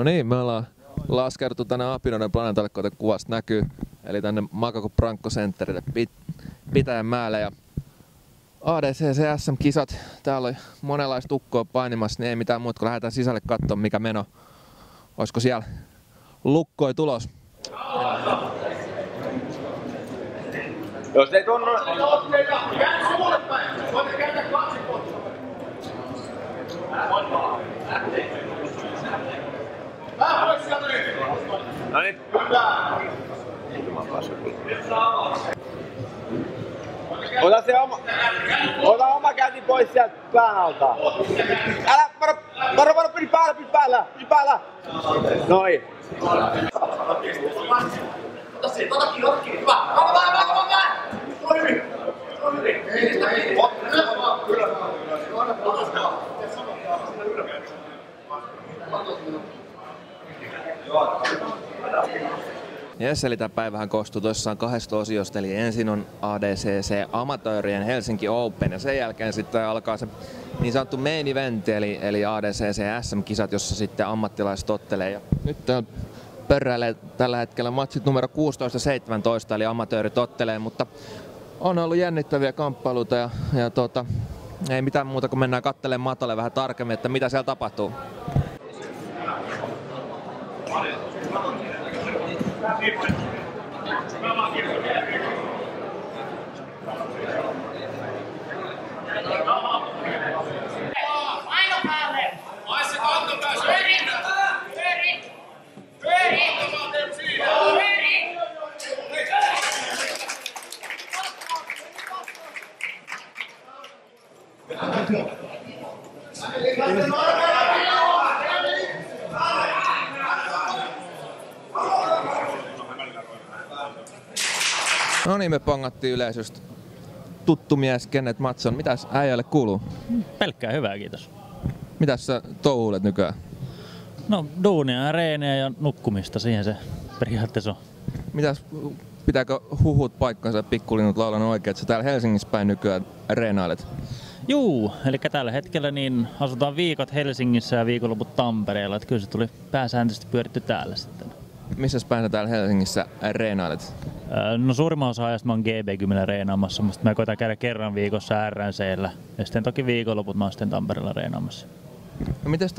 No niin, me ollaan laskeuduttu tänne Apinoiden planeetalle, kuten kuvasta näkyy. Eli tänne Macaco Branco Centerille Pitäjänmäelle. Ja ADCC SM-kisat. Täällä on monenlaista ukkoa painimassa, niin ei mitään muuta kuin lähdetään sisälle katsomaan mikä meno. Olisiko siellä lukkoi tulos? Jos ei tunnu... No niin. Ota oma käsi pois sieltä pään alta. Älä, varo, pidi päällä. Noin. Jes, eli tämä päivähän koostuu tosissaan 2 osiosta, eli ensin on ADCC Amatöörien Helsinki Open ja sen jälkeen sitten alkaa se niin sanottu main event, eli ADCC SM-kisat, jossa sitten ammattilaiset ottelee. Ja nyt täällä pörräilee tällä hetkellä matsit numero 16 ja 17, eli amatöörit ottelee, mutta on ollut jännittäviä kamppailuita ja ei mitään muuta kuin mennään katselemaan matolle vähän tarkemmin, että mitä siellä tapahtuu. No niin, me pongattiin yleisöstä. Tuttu mies Kenneth Mattsson. Mitäs äijälle kuuluu? Pelkkää hyvää, kiitos. Mitäs sä touhuilet nykyään? No duunia ja reenejä ja nukkumista, siihen se periaatteessa on. Mitäs, pitääkö huhut paikkansa pikkulinnut laulan oikein, että sä täällä Helsingissä päin nykyään reenailet? Juu, eli tällä hetkellä niin asutaan viikot Helsingissä ja viikonloput Tampereella, että kyllä se tuli pääsääntöisesti pyöritty täällä sitten. Missä päin sä täällä Helsingissä reenailet? No suurimman osa ajasta mä oon GB10 reenaamassa, mutta mä koitan käydä kerran viikossa RNC:llä ja sitten toki viikonloput mä oon sitten Tampereella reenaamassa. No mites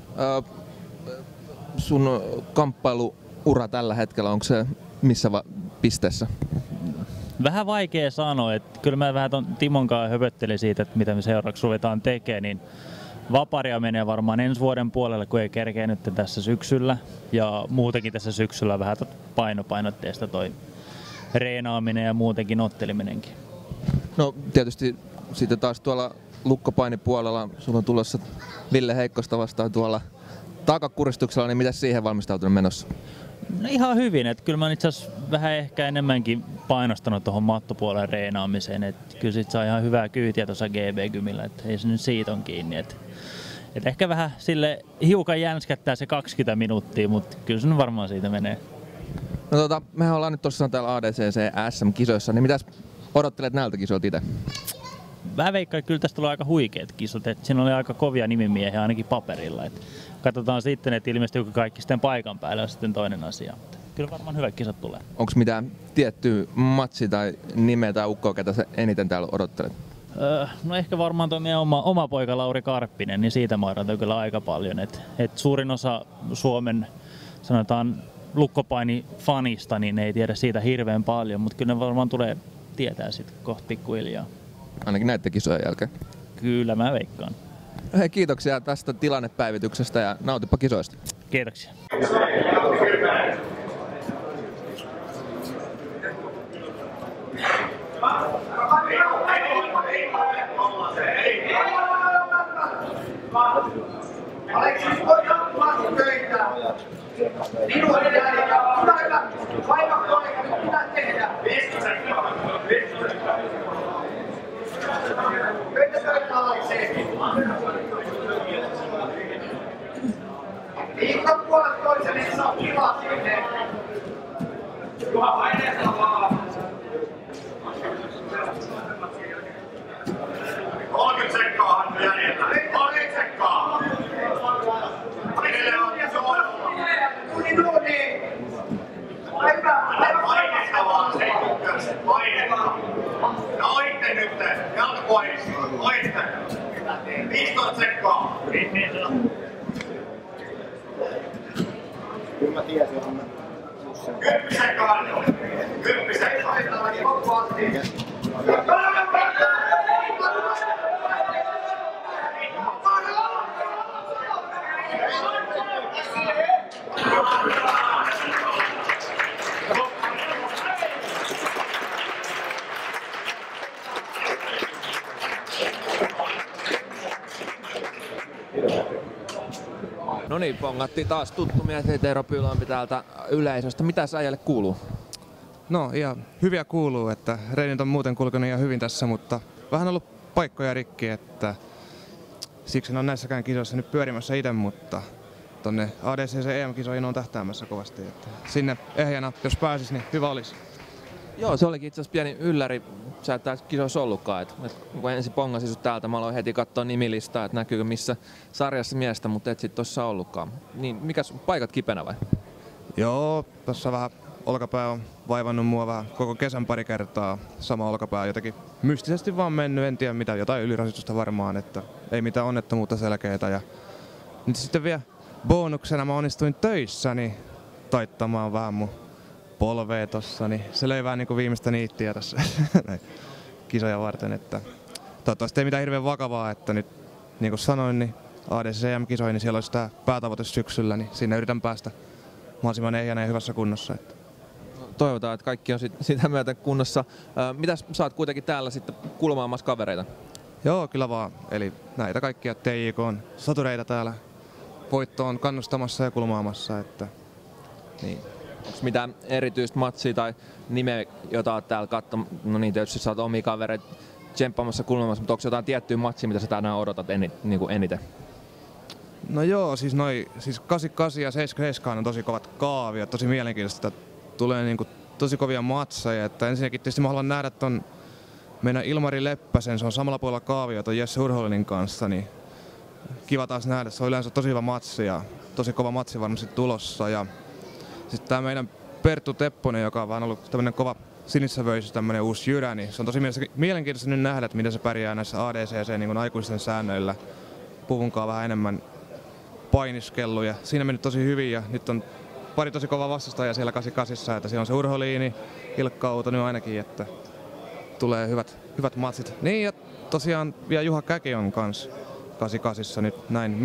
sun kamppailuura tällä hetkellä, onko se missä pisteessä? Vähän vaikea sanoa, että kyllä mä vähän ton Timon kanssa höpöttelin siitä, että mitä me seuraavaksi ruvetaan tekemään, niin vaparia menee varmaan ensi vuoden puolelle, kun ei kerkeä nyt tässä syksyllä. Ja muutenkin tässä syksyllä vähän painopainotteesta toi reenaaminen ja muutenkin otteliminenkin. No tietysti sitten taas tuolla lukkopainipuolella sulla on tulossa Ville Heikkosta vastaan tuolla takakuristuksella, niin mitä siihen valmistautunut menossa? No ihan hyvin, että kyllä mä oon itse asiassa vähän ehkä enemmänkin painostanut tuohon mattopuolen reenaamiseen, että kyllä sit saa ihan hyvää kyytiä tuossa GB10, että ei se nyt siitä on kiinni, että ehkä vähän sille hiukan jänskättää se 20 minuuttia, mutta kyllä se varmaan siitä menee. No mehän ollaan nyt tosiaan täällä ADCC SM-kisoissa, niin mitäs odottelet näiltä kisoilta itse? Vähän veikkaan, että kyllä tästä tulee aika huikeat kisat, että siinä oli aika kovia nimimiehiä ainakin paperilla. Että katsotaan sitten, että ilmestyykö kaikki sitten paikan päälle on sitten toinen asia. Kyllä varmaan hyvät kisat tulee. Onko mitään tiettyä matsi tai nimeä tai ukkoa, ketä sä eniten täällä odottelet? No ehkä varmaan tuo meidän oma poika Lauri Karppinen, niin siitä mä odotan kyllä aika paljon. Et suurin osa Suomen, sanotaan lukkopaini-fanista, niin ei tiedä siitä hirveän paljon, mutta kyllä ne varmaan tulee tietää sitten kohta pikkuhiljaa. Ainakin näiden kisojen jälkeen. Kyllä mä veikkaan. Hei, kiitoksia tästä tilannepäivityksestä ja nautipa kisoista. Kiitoksia. Aleksis, voidaan tulla töitä. Minua jäädään. Vaiva toinen, mitä tehdä? Töitä töitä, Aleksis. Liikka puolet toisen, niin saa kivaa sinne. Juha paineesta vaan. 30 sekkaa hän jäljellä. 30 sekkaa. Edelleen on iso Painetaan. No oitte nyt. Jalkapuoliksi. Oitte. 15 sekkaa. Kyllä mä tiesin, että mä... 10 sekkaa. 10 sekkaa. Otetaan loppuun asti. No niin, pongattiin taas tuttu mies Tero Pyylampi täältä yleisöstä. Mitäs äijälle kuuluu? No ihan hyviä kuuluu, että reenit on muuten kulkenut ihan hyvin tässä, mutta vähän ollut paikkoja rikki, että siksi en ole näissäkään kisoissa nyt pyörimässä itse, mutta tonne ADCC EM-kisoihin on tähtäämässä kovasti, että sinne ehjänä, jos pääsis, niin hyvä olisi. Joo, se olikin itse asiassa pieni ylläri. Sä et täällä kisoissa ollutkaan. Kun ensin pongasin sut täältä, mä aloin heti katsoa nimilistaa, että näkyykö missä sarjassa miestä, mutta et sit tossa ollutkaan. Niin, mikäs paikat kipenä vai? Joo, tossa vähän olkapää on vaivannut mua vähän koko kesän pari kertaa. Sama olkapää jotenkin mystisesti vaan mennyt, en tiedä mitä, jotain ylirasitusta varmaan, että ei mitään onnettomuutta selkeitä. Ja nyt sitten vielä bonuksena mä onnistuin töissäni taittamaan vähän mun polvea tossa, niin se löi vähän niinku viimeistä niittiä tässä kisoja varten, että toivottavasti ei mitään hirveän vakavaa, että nyt niin kuin sanoin, niin ADCM-kisoihin, niin siellä olisi tää päätavoite syksyllä, niin sinne yritän päästä mahdollisimman ehjänä ja hyvässä kunnossa. Että. Toivotaan, että kaikki on sitä myötä kunnossa. Mitäs sä oot kuitenkin täällä sitten kulmaamassa kavereita? Joo, kyllä vaan. Eli näitä kaikkia TJK:n sotureita täällä voittoon kannustamassa ja kulmaamassa. Että. Niin. Onko mitään erityistä matsia tai nimeä, jota oot täällä katsomassa? No niin, tietysti sä oot omia kavereita tsemppaamassa kulmaamassa, mutta onko jotain tiettyä matsia, mitä sä tänään odotat eniten? No joo, siis 88 ja 77 on tosi kovat kaaviot, tosi mielenkiintoista. Tulee niinku tosi kovia matseja, että ensinnäkin tietysti mä haluan nähdä ton meidän Ilmari Leppäsen, se on samalla puolella kaavio ton Jesse Urholinin kanssa, niin kiva taas nähdä, se on yleensä tosi hyvä matsi ja tosi kova matsi varmasti tulossa. Ja sitten tää meidän Perttu Tepponen, joka on vähän ollut tämmönen kova sinissävöisys, tämmönen uusi jyrä, niin se on tosi mielenkiintoista nyt nähdä, että miten se pärjää näissä ADCC niin aikuisten säännöillä. Puvunkaan vähän enemmän painiskelluja. Siinä meni tosi hyvin ja nyt on pari tosi kovaa vastustajaa siellä 88, että siellä on se Urholiini, Ilkka Outonen ainakin, että tulee hyvät matsit. Niin ja tosiaan vielä Juha Käki on kans 88 nyt näin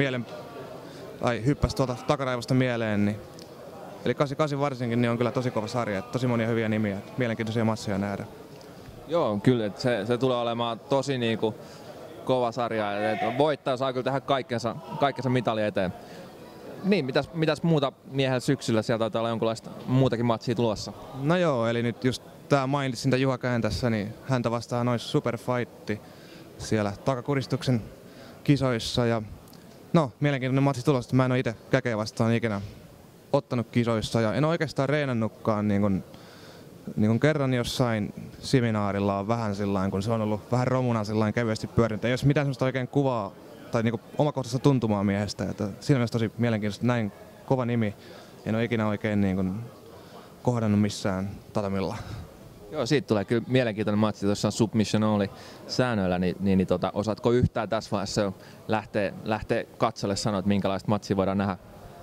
hyppäsi tuolta takaraivosta mieleen, niin eli 88 varsinkin niin on kyllä tosi kova sarja, että tosi monia hyviä nimiä, mielenkiintoisia matseja nähdä. Joo, kyllä, että se tulee olemaan tosi niinku kova sarja, että voittaja saa kyllä tehdä kaikkensa mitali eteen. Niin, mitäs muuta miehellä syksyllä? Sieltä taitaa olla jonkunlaista muutakin matsia tulossa. No joo, eli nyt just tää mainitsin tää Juha Käen tässä, niin häntä vastaan olisi superfightti siellä takakuristuksen kisoissa. Ja no, mielenkiintoinen matsi tulossa, mä en oo itse Käkeä vastaan ikinä ottanut kisoissa ja en oikeastaan reenannutkaan niin kun kerran jossain seminaarilla on vähän sillain, kun se on ollut vähän romuna sillain kevyesti pyörinyt. Ei olisi mitään semmoista oikein kuvaa tai niin omakohtaista tuntumaa miehestä. Että siinä mielessä tosi mielenkiintoista, näin kova nimi. En ole ikinä oikein niin kohdannut missään tatamilla. Joo, siitä tulee kyllä mielenkiintoinen matsi tuossa submission only säännöillä, niin osaatko yhtään tässä vaiheessa jo lähteä katsolle sanoa, että minkälaista matsia voidaan nähdä?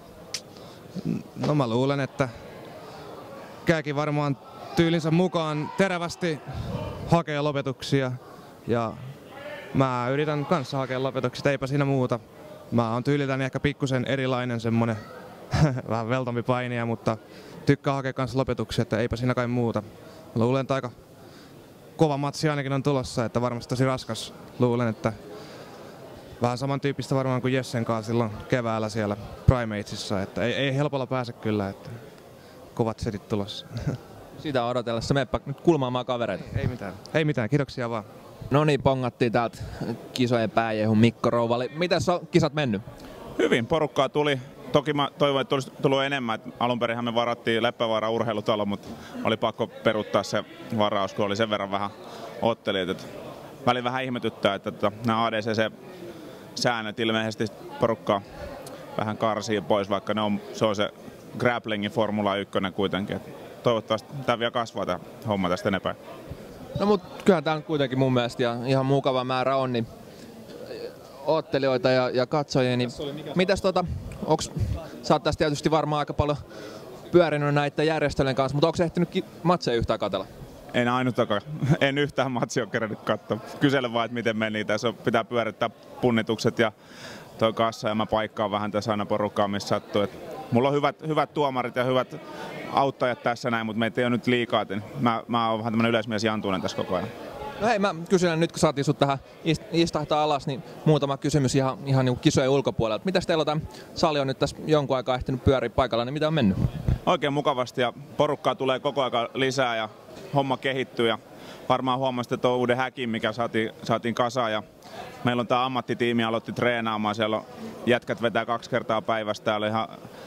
No mä luulen, että Kääkin varmaan tyylinsä mukaan terävästi hakee lopetuksia ja mä yritän kanssa hakea lopetuksia, eipä siinä muuta. Mä oon tyyliltäni ehkä pikkusen erilainen semmonen vähän veltompi painija, mutta tykkää hakea kanssa lopetuksia, että eipä siinä kai muuta. Mä luulen, että aika kova matsi ainakin on tulossa, että varmasti tosi raskas. Luulen, että vähän samantyyppistä varmaan kuin Jessen kanssa silloin keväällä siellä Primatesissa, että ei helpolla pääse kyllä, että kovat setit tulossa. Sitä odotellessa, meppä nyt kulmaamaan kavereita. Ei mitään, kiitoksia vaan. No niin, pongattiin täältä kisojen pääjehun Mikko Rouvali. Mitäs on kisat mennyt? Hyvin, porukkaa tuli. Toki mä toivon, että olisi tullut enemmän. Alunperinhän me varattiin Leppävaara urheilutalo, mutta oli pakko peruuttaa se varaus, kun oli sen verran vähän ottelijat. Välillä vähän ihmetyttää, että nämä ADCC-säännöt ilmeisesti porukkaa vähän karsii pois, vaikka se on se grapplingin Formula 1 kuitenkin. toivottavasti tämä vielä kasvaa tämä homma tästä enempää. No mut kyllähän tää on kuitenkin mun mielestä ja ihan mukava määrä on, niin ottelijoita ja katsojia, niin mitäs sä oot tässä tietysti varmaan aika paljon pyörinyt näiden järjestelyjen kanssa, mutta onko se ehtinyt matseja yhtään katsella? En ainutakaan. En yhtään matsia ole kerännyt katsoa. Kysele vaan, että miten meni. Tässä pitää pyörittää punnitukset ja toi kassa ja mä paikkaan vähän tässä aina porukkaa, missä sattuu. Mulla on hyvät tuomarit ja hyvät auttajat tässä näin, mutta meitä ei ole nyt liikaa. Mä oon vähän tämmönen yleismies Jantunen tässä koko ajan. No hei, mä kysyn nyt kun saatiin sut tähän istahtaa alas, niin muutama kysymys ihan niin kisojen ulkopuolelta. Mitäs teillä on tämä sali on nyt tässä jonkun aikaa ehtinyt pyöriä paikalla, niin mitä on mennyt? Oikein mukavasti ja porukkaa tulee koko ajan lisää ja homma kehittyy ja varmaan huomasitte tuon uuden häkin, mikä saatiin kasaan ja meillä on tämä ammattitiimi aloitti treenaamaan, siellä on jätkät vetää 2 kertaa päivässä, täällä ihan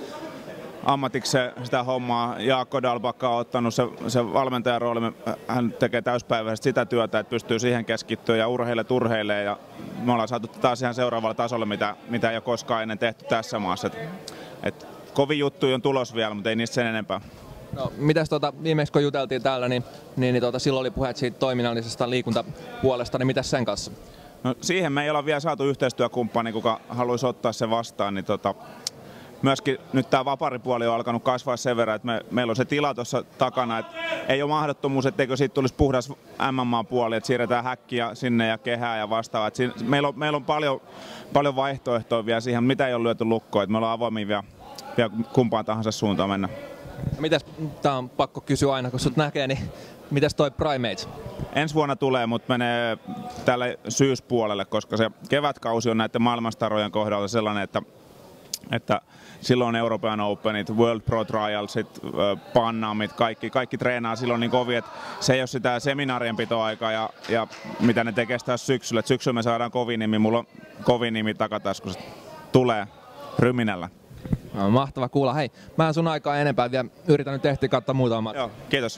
ammatiksi sitä hommaa. Jaakko Dalbakka on ottanut se valmentajan rooli, hän tekee täyspäiväisesti sitä työtä, että pystyy siihen keskittyä ja urheilee ja me ollaan saatu taas ihan seuraavalle tasolle, mitä ei ole koskaan ennen tehty tässä maassa. Et kovin juttuja on tulos vielä, mutta ei niistä sen enempää. No, mitäs viimeksi kun juteltiin täällä, niin silloin oli puheet siitä toiminnallisesta liikuntapuolesta, niin mitäs sen kanssa? No, siihen me ei olla vielä saatu yhteistyökumppani, kuka haluaisi ottaa se vastaan, niin myöskin nyt tämä vaparipuoli on alkanut kasvaa sen verran, että meillä on se tila tuossa takana, että ei ole mahdottomuus, etteikö siitä tulisi puhdas MMA-puoli, että siirretään häkkiä sinne ja kehää ja vastaavaa. Meillä on paljon vaihtoehtoja vielä siihen, mitä ei ole lyöty lukkoon, että me ollaan avoimia vielä kumpaan tahansa suuntaan mennä. Mitäs, tää on pakko kysyä aina, kun sut näkee, niin mitäs toi Primates? Ensi vuonna tulee, mutta menee tälle syyspuolelle, koska se kevätkausi on näiden maailmanstarojen kohdalla sellainen, että silloin on European Openit, World Pro Trialsit, Pannamit, kaikki treenaa silloin niin kovin, että se ei ole sitä seminaarien pitoaikaa ja mitä ne tekee taas syksyllä. Et syksyllä me saadaan kovin nimi, mulla on kovin nimi takataskussa. Tulee ryminällä. No, mahtava kuulla. Hei, mä en sun aikaa enempää vielä. Yritän nyt ehtiä katsoa muutamaa. Joo, kiitos.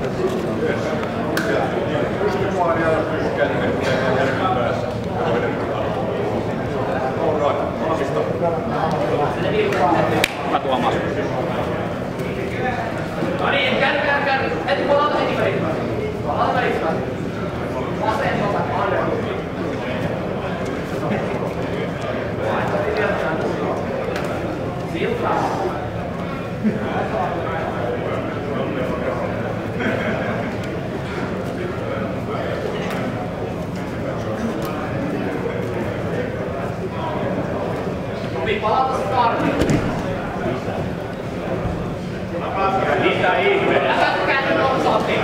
No niin, käy. Heti kun ollaan heti. Palata startiin. Mitä ihmettä? Älä käänny nopsaatiin.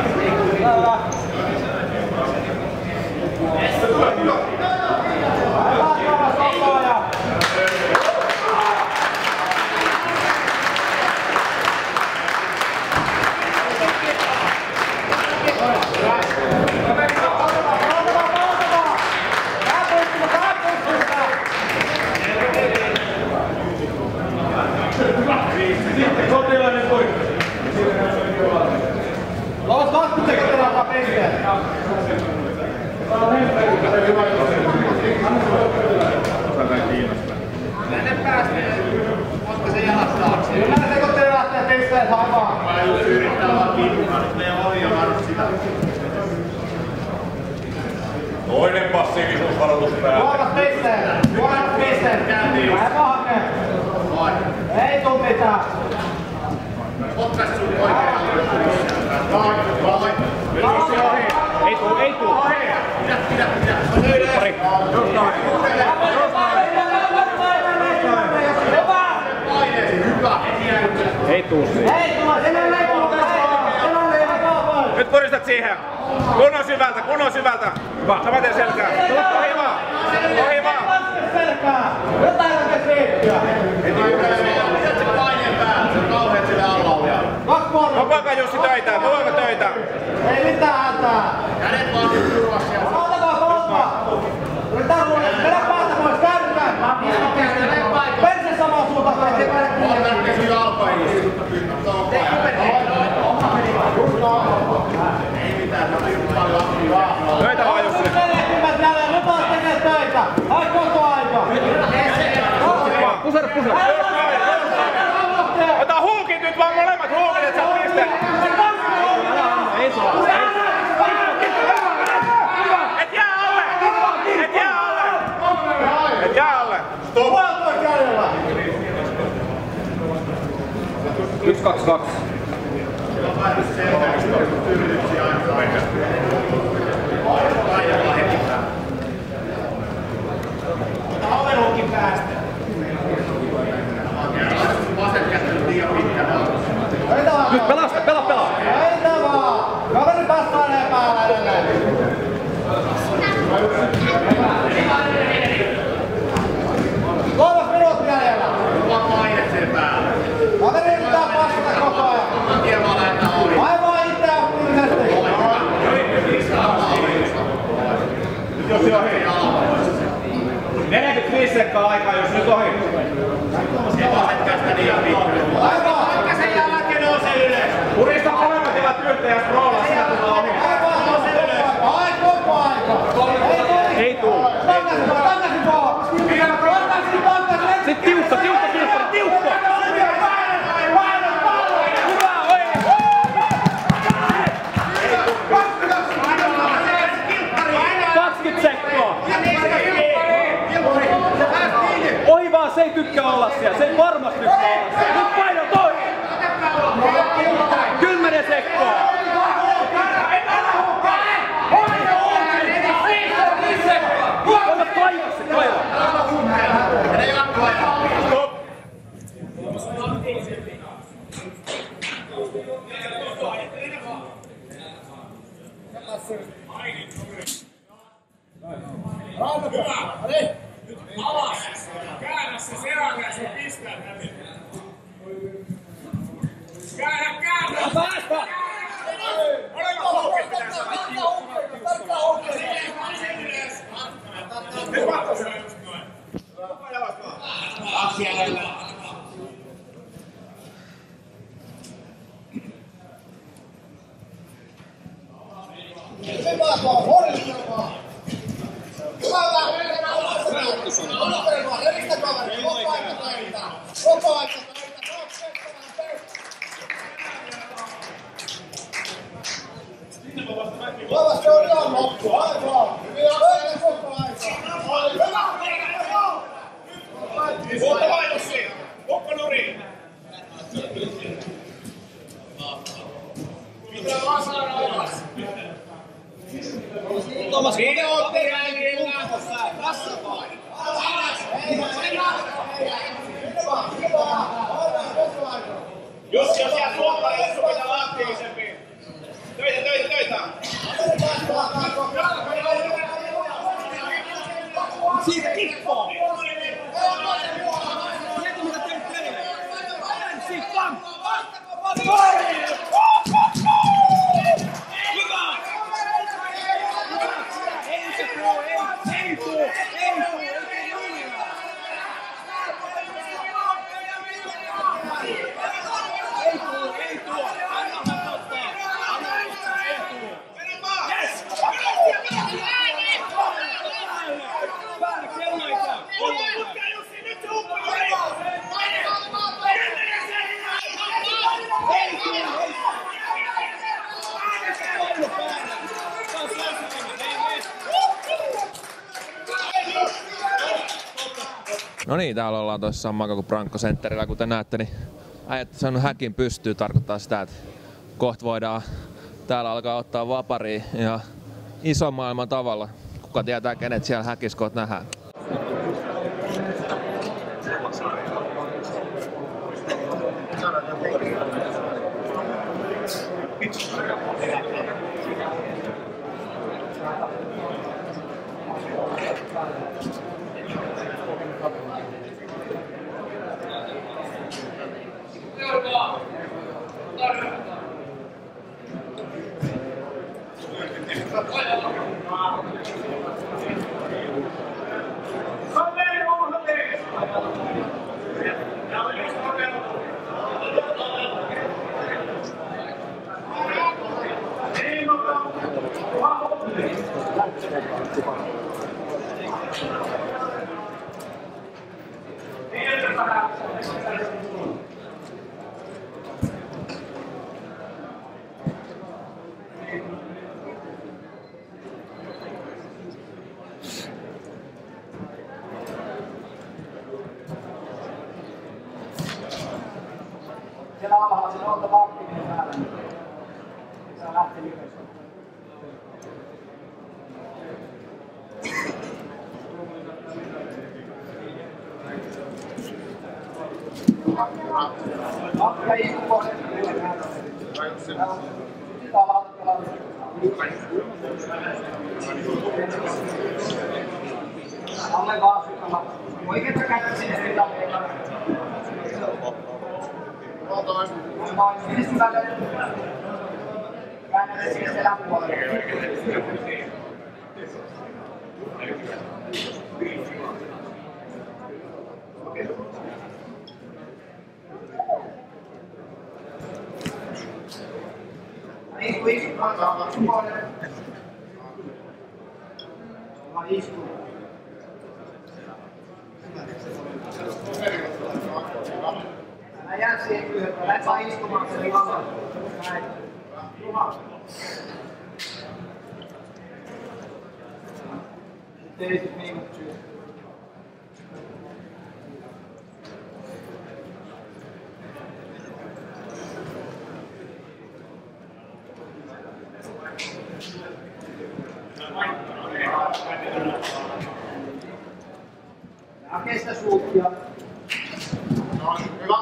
Mene päästä, koska se jalat taakse. Mene sekoittelee lähteä teistä hamaan. Mä just yrittää vaan kiinnostaa, nyt meidän ohi on varmasti sitä. Toinen passiivisuusvaroitus päälle. Suorat pisteen. Vähän pahake. Ei tuu mitään. Potkaisi sun oikein. Ei tuu. Pidä. Pari. Ei tuu siihen. Nyt puristat siihen. Kunnon syvältä. Samaten selkää. Ohi vaan. Jotain oikein riittyä. Pidät sen paineen päällä, se on kauheet sille alla. Koko ajan Jussi töitä. Ei mitään hätää. Kädet vaan nyt turvassa. Ota. Yritetään vedä päätä pois, käännykää. Perse samaan suuntaan, kun ei päälle kiinni. Otan ne sun jalkoihin. Ei mitään, se on niin paljon aktiivaa. Töitä vaan Jussi. Menekymät jälleen, nyt taas tekee töitä. Hai koko aika. Pusera. Ota huukit nyt vaan molemmat huukit, et sä pistet. Et jää alle! Et jää alle! Et jää alle! Puolitoista jäljellä! 1-2-2. Haverokin päästä. Nyt pelaa! Heitä vaan! Kaveri passaanee päällä edelleen. Kolmas minuutti jäljellä. Kaveri yrittää passata koko ajan. Aivan itse aktiivisesti. Nyt jos ohi. 45 sekkaa aikaa, jos nyt ohi. Aivan! Sen jälkeen nousee ylös. Purista molemmat jalat yhteen ja scrollaa, sinä tulee ohi. Ai koko aika! Ei tuu. Takaisin vaan! Sitten tiukka! Hyvä, oi! 20 sekkaa! Ohi vaan, se ei tykkää olla siellä, se ei varmasti tykkää olla siellä. Nyt paino toi! 10 sekkaa! Anna kaivaa se, kaivaa! Stop! Alas! Käännä se selän ja se pistää hänen. Käännä! Päästä! Olemassa hukit pitää saada. Nyt katso se just noin. Koko jalat vaan. Kaksi jäljellä. Koko aika! Kovasti on ihan loppu, aivan! Pöydä koko aika! Vuotta vaihdos siinä! Ukko nuriin! Pitää vaan saada alas. Minuutti jäljellä! Jussi on siellä suokkalla, jos sun pitää olla aktiivisempi. Töitä! Siitä kippaa! Tiedätkö mitä teet teille? Ensi, pam! Hyvä! Ei tuu! No niin, täällä ollaan tossa samaan kuin Branko Centerillä, kuten näette, niin äijät saanut häkin pystyy, tarkoittaa sitä, että kohta voidaan täällä alkaa ottaa vaparia ja ison maailman tavalla. Kuka tietää, kenet siellä häkissä kohta nähdään. sen oltava aktiivinen päällä. Saa lähteä ylös. Ja istu kohden. Alle vaan sykalla. Oikeeta kättä sinne pitää tehdä. Vaan sinne syvälle. Käännä sinne selän puolelle. Istu. Istu. Mä jään siihen kyllä, että lähdet vaan istumaan sen lavalla. Näin. Juha. Teisit miinut syy. Kestä suuttia. No, hyvä.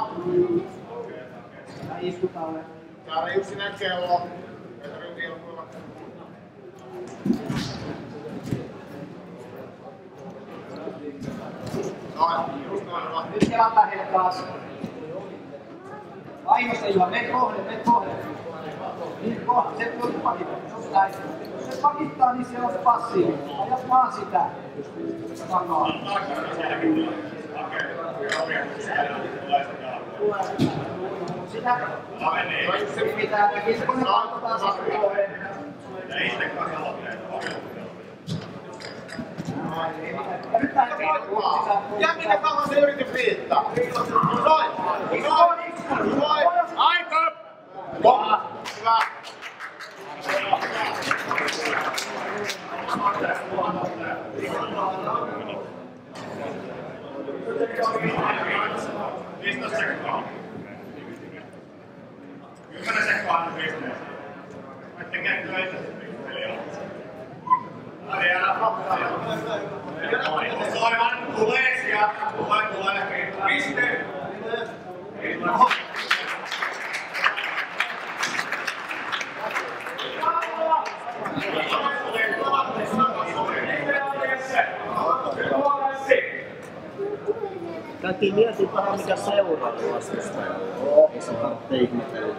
Ja istutaan. Täällä Jussi näkee olla. Nyt kelataan heille taas. Ainoa Juha, mene kohden. Niin kohden, se voi pakittaa. Just näin. Jos se pakittaa, niin se on passiivinen. Aja vaan sitä. Takaa. Sitä. Se pitää näkin, kun ne katsotaan sitten kohden. Ja minkä kauan se yritys riittää? Noin! Aika! Hyvä! Käytiin mietin vähän mikä seuraa vastustaja. Se tarvitsee ihmetellä.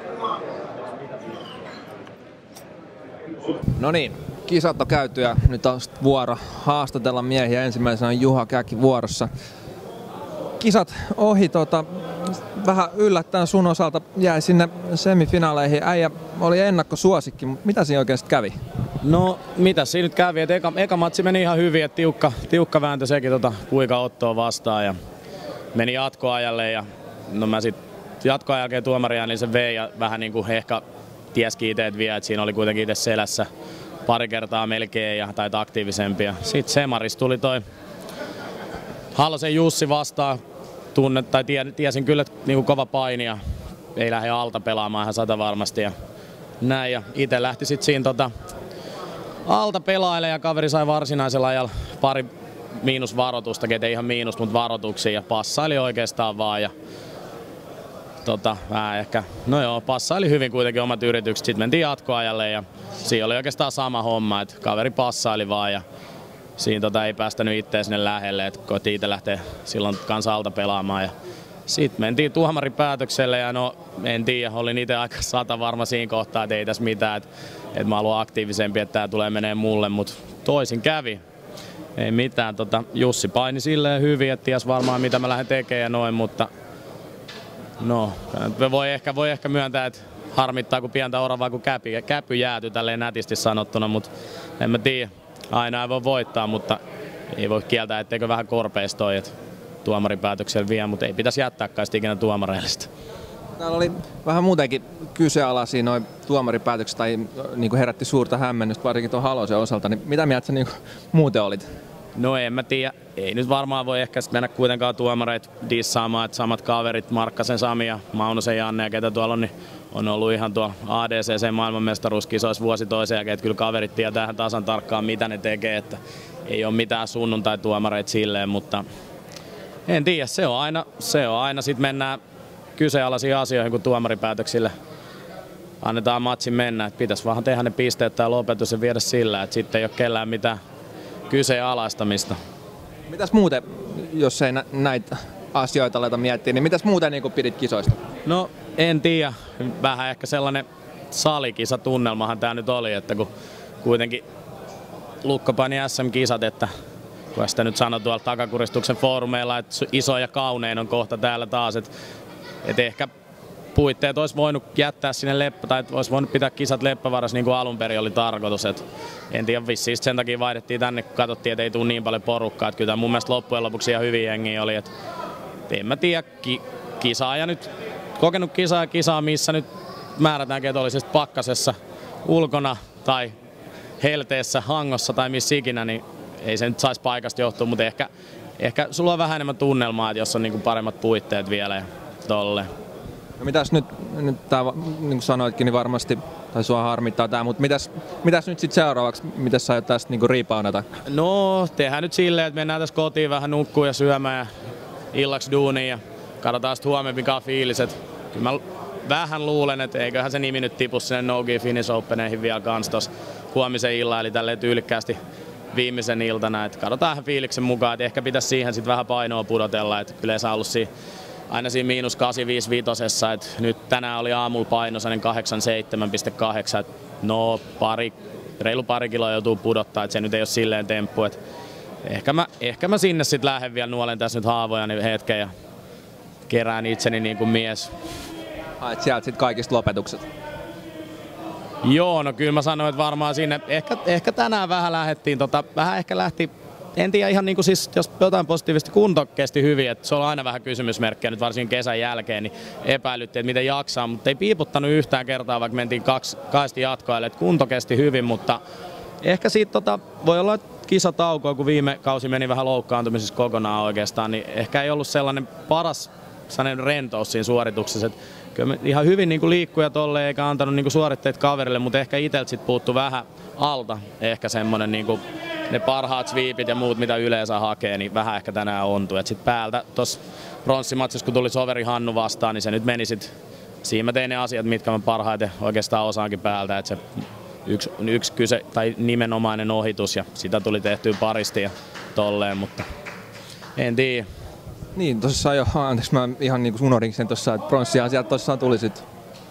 No niin, kisat on käyty ja nyt on vuoro haastatella miehiä. Ensimmäisenä on Juha Käki vuorossa. Kisat ohi, vähän yllättäen sun osalta jäi sinne semifinaaleihin. Äijä oli ennakkosuosikki, mutta mitä siinä oikeasti kävi? No mitä siinä nyt kävi, että eka matsi meni ihan hyvin, että tiukka vääntö sekin Puikan Ottoa vastaan ja meni jatkoajalle ja no mä sit jatkoajan jälkeen tuomaria niin se vei ja vähän niinku ehkä tieskin itse, että vie, että siinä oli kuitenkin itse selässä pari kertaa melkein ja tai aktiivisempi. Sitten Semaris tuli toi Halosen Jussi vastaan, tiesin kyllä, että niinku kova paini ja ei lähde alta pelaamaan ihan 100 varmasti ja näin. Ja itse lähti sitten siinä alta pelailemaan ja kaveri sai varsinaisella ajalla pari miinusvaroitusta, ei ihan miinus, mutta varoituksia ja passaili oikeastaan vaan. Ja passaili hyvin kuitenkin omat yritykset. Sitten mentiin jatkoajalle ja siinä oli oikeastaan sama homma, että kaveri passaili vaan ja siinä ei päästänyt itseä sinne lähelle, että koitti itse lähteä silloin kanssa alta pelaamaan. Ja sitten mentiin tuomaripäätökselle ja no en tiedä, olin itse aika 100 varma siinä kohtaa, että ei tässä mitään, että mä haluan aktiivisempi, että tää tulee menee mulle, mutta toisin kävi. Ei mitään, Jussi paini silleen hyvin, että ties varmaan mitä mä lähden tekemään ja noin, mutta no, voi ehkä myöntää, että harmittaa kun pientä oravaa kun käpy jääty tälleen nätisti sanottuna, mutta en mä tiedä. Aina ei voi voittaa, mutta ei voi kieltää, etteikö vähän korpeista toi, että tuomaripäätöksellä vie, mutta ei pitäisi jättää kai ikinä tuomareillista. Täällä oli vähän muutenkin kyseenalaisia noin tuomaripäätökset tai niin herätti suurta hämmennystä, varsinkin tuon Halosen osalta. Niin mitä mieltä sä niin muuten olit? No en mä tiedä. Ei nyt varmaan voi ehkä mennä kuitenkaan tuomareita dissaamaan, että samat kaverit, Markkasen Sami ja Maunosen Janne ja ketä tuolla on, niin on ollut ihan tuo ADCC maailmanmestaruuskisoissa vuosi toisen jälkeen, että kyllä kaverit tietää tasan tarkkaan mitä ne tekee, että ei ole mitään sunnuntai-tuomareita silleen, mutta en tiedä, se on aina sit mennään kyseenalaisiin asioihin, kun tuomaripäätöksille annetaan matsin mennä, että pitäisi vaan tehdä ne pisteet tai lopetus ja viedä sillä, että sitten ei ole kellään mitään kyseenalaistamista. Mitäs muuten, jos ei näitä asioita aleta miettiä, niin mitäs muuten niin pidit kisoista? No en tiedä, vähän ehkä sellainen salikisatunnelmahan tää nyt oli, että kun kuitenkin Lukko pani SM-kisat, että kun sitä nyt sanoi tuolla Takakuristuksen foorumeilla, että iso ja kaunein on kohta täällä taas, että ehkä puitteet olisi voinut jättää sinne tai olisi voinut pitää kisat Leppävaarassa niin kuin alun perin oli tarkoitus. En tiedä, vissiin sen takia vaihdettiin tänne, kun katsottiin, että ei tule niin paljon porukkaa. Että kyllä mun mielestä loppujen lopuksi ihan hyvin jengiä oli. En mä tiedä, kisaa ja nyt kokenut kisaa, missä nyt määrätäänkin, että olisi pakkasessa ulkona tai helteessä, hangossa tai missä ikinä, niin ei se nyt saisi paikasta johtua, mutta ehkä sulla on vähän enemmän tunnelmaa, että jos on niin kuin paremmat puitteet vielä ja tolleen. No mitäs nyt tää, niin kuin sanoitkin, niin varmasti, tai sua harmittaa tää, mutta mitäs nyt sitten seuraavaksi, mitäs sä aiot tästä niin riipaanata? No, tehdään nyt silleen, että mennään tässä kotiin vähän nukkuu ja syömään ja illaksi duuniin ja katsotaan sitten huomenna mikä on fiiliset. Kyllä mä vähän luulen, että eiköhän se nimi nyt tipu sinne No-Gi Finnish Openeihin vielä kans tossa huomisen illan, eli tälleen tyylikkäästi viimeisen iltana. Et katsotaan ihan fiiliksen mukaan, että ehkä pitäisi siihen sitten vähän painoa pudotella, että kyllä se on ollut aina siinä -855, että nyt tänään oli aamulla paino 87,8, että no reilu pari kiloa joutuu pudottaa, että se nyt ei ole silleen temppu, että ehkä mä sinne sitten lähden vielä nuolen tässä nyt haavojani hetken ja kerään itseni niin kuin mies. Haet sieltä sitten kaikista lopetukset? Joo, no kyllä mä sanoin, että varmaan sinne, ehkä tänään vähän lähdettiin, vähän ehkä lähti, en tiedä ihan niin kuin siis, jos jotain positiivista, kunto kesti hyvin, että se on aina vähän kysymysmerkkiä nyt varsinkin kesän jälkeen, niin epäilyttiin, että miten jaksaa, mutta ei piiputtanut yhtään kertaa, vaikka mentiin kahdesti jatkoille, että kunto kesti hyvin, mutta ehkä siitä voi olla kisataukoa, kun viime kausi meni vähän loukkaantumisessa kokonaan oikeastaan, niin ehkä ei ollut sellainen paras sellainen rentous siinä suorituksessa, että kyllä ihan hyvin niin kuin liikkuja tolleen eikä antanut niin kuin suoritteet kaverille, mutta ehkä itseltä sit puuttu vähän alta ehkä semmonen niin kuin ne parhaat sweepit ja muut mitä yleensä hakee, niin vähän ehkä tänään ontui. Et sit päältä tossa pronssimatsissa kun tuli Soveri Hannu vastaan, niin se nyt meni sit, siinä mä tein ne asiat, mitkä mä parhaiten oikeastaan osaankin päältä, että se yksi kyse tai nimenomainen ohitus ja sitä tuli tehtyä paristi ja tolleen, mutta en tiedä. Niin, tosissaan jo, anteeksi mä ihan niinku unohdin sen tossa, että pronssiasiat tossaan tuli sit